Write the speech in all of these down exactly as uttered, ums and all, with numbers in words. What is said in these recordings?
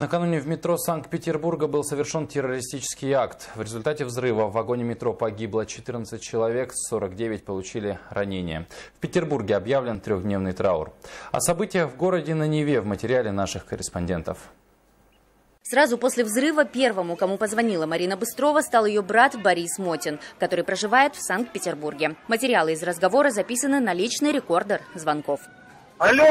Накануне в метро Санкт-Петербурга был совершен террористический акт. В результате взрыва в вагоне метро погибло четырнадцать человек, сорок девять получили ранения. В Петербурге объявлен трехдневный траур. О событиях в городе на Неве в материале наших корреспондентов. Сразу после взрыва первому, кому позвонила Марина Быстрова, стал ее брат Борис Мотин, который проживает в Санкт-Петербурге. Материалы из разговора записаны на личный рекордер звонков. Алло!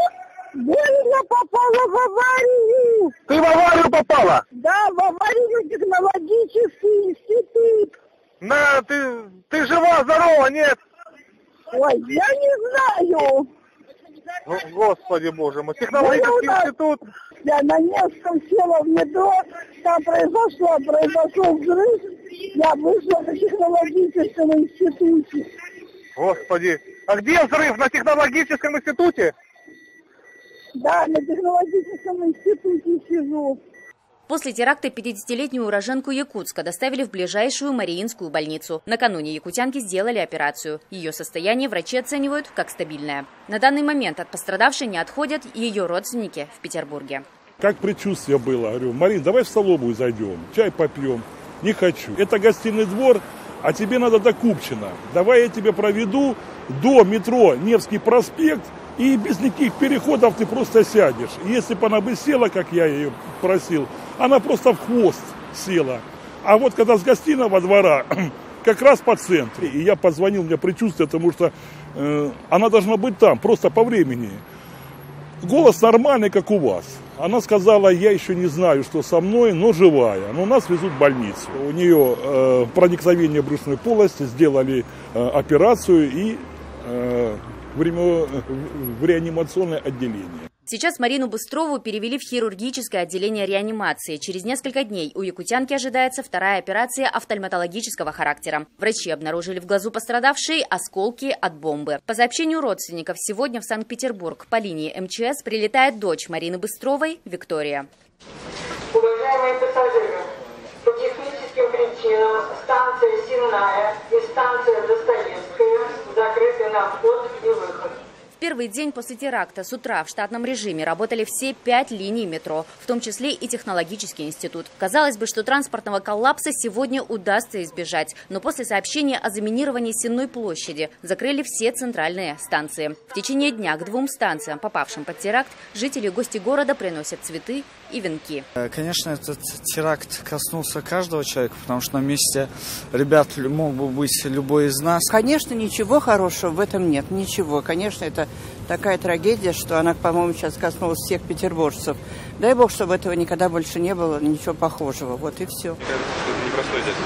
Я попала в аварию. Ты в аварию попала? Да, в аварию технологический институт. На, ты, ты жива, здорова, нет? Ой, я не знаю. О, Господи Боже мой, технологический я институт. Я на Невском села в метро, там произошло, произошел взрыв. Я вышла на технологическом институте. Господи, а где взрыв? На технологическом институте? Да, на технологическом институте сижу. После теракта пятидесятилетнюю уроженку Якутска доставили в ближайшую Мариинскую больницу. Накануне якутянке сделали операцию. Ее состояние врачи оценивают как стабильное. На данный момент от пострадавшей не отходят ее родственники в Петербурге. Как предчувствие было. Говорю, Марин, давай в столовую зайдем, чай попьем. Не хочу. Это гостиный двор, а тебе надо до Купчино. Давай я тебя проведу до метро Невский проспект. И без никаких переходов ты просто сядешь. Если бы она бы села, как я ее просил, она просто в хвост села. А вот когда с гостиного двора, как раз по центру. И я позвонил, у меня предчувствие, потому что э, она должна быть там, просто по времени. Голос нормальный, как у вас. Она сказала, я еще не знаю, что со мной, но живая. Но нас везут в больницу. У нее э, проникновение брюшной полости, сделали э, операцию и... Э, Время в реанимационное отделение. Сейчас Марину Быстрову перевели в хирургическое отделение реанимации. Через несколько дней у якутянки ожидается вторая операция офтальматологического характера. Врачи обнаружили в глазу пострадавшей осколки от бомбы. По сообщению родственников, сегодня в Санкт-Петербург по линии эм че эс прилетает дочь Марины Быстровой Виктория. Уважаемые пассажиры, по техническим причинам станция Сенная и станция Достоевская закрыты на вход и выход. В первый день после теракта с утра в штатном режиме работали все пять линий метро, в том числе и технологический институт. Казалось бы, что транспортного коллапса сегодня удастся избежать, но после сообщения о заминировании Сенной площади закрыли все центральные станции. В течение дня к двум станциям, попавшим под теракт, жители и гости города приносят цветы и венки. Конечно, этот теракт коснулся каждого человека, потому что на месте ребят мог бы быть любой из нас. Конечно, ничего хорошего в этом нет, ничего. Конечно, это такая трагедия, что она, по-моему, сейчас коснулась всех петербуржцев. Дай бог, чтобы этого никогда больше не было, ничего похожего. Вот и все. Это непростой здесь.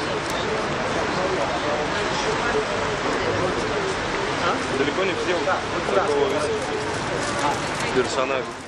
Далеко не все такого персонажа.